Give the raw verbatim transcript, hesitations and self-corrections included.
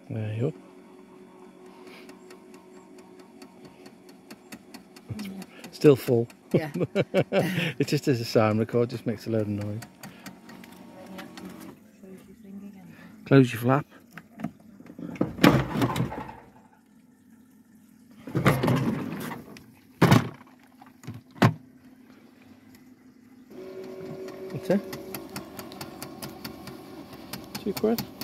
There you go. Still full. Yeah. It just as a sound record, just makes a load of noise. Close your flap. That's it. Two quid.